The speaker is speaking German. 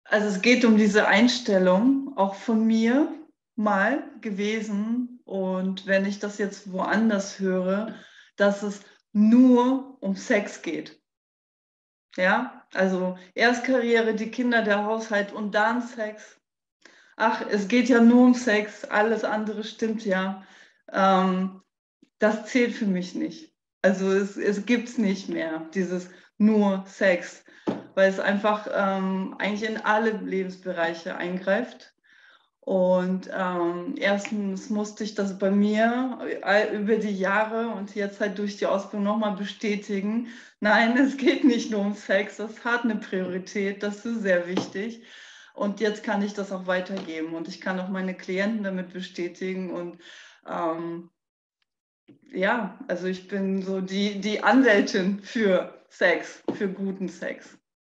Also es geht um diese Einstellung, auch von mir mal gewesen. Und wenn ich das jetzt woanders höre, dass es nur um Sex geht. Ja, also erst Karriere, die Kinder, der Haushalt und dann Sex. Ach, es geht ja nur um Sex, alles andere stimmt ja. Ähm, Das zählt für mich nicht. Also es gibt es nicht mehr, dieses nur Sex, weil es einfach eigentlich in alle Lebensbereiche eingreift. Und erstens musste ich das bei mir über die Jahre und jetzt halt durch die Ausbildung nochmal bestätigen. Nein, es geht nicht nur um Sex, das hat eine Priorität, das ist sehr wichtig. Und jetzt kann ich das auch weitergeben und ich kann auch meine Klienten damit bestätigen. Und ähm, ja, also ich bin so die Anwältin für Sex, für guten Sex.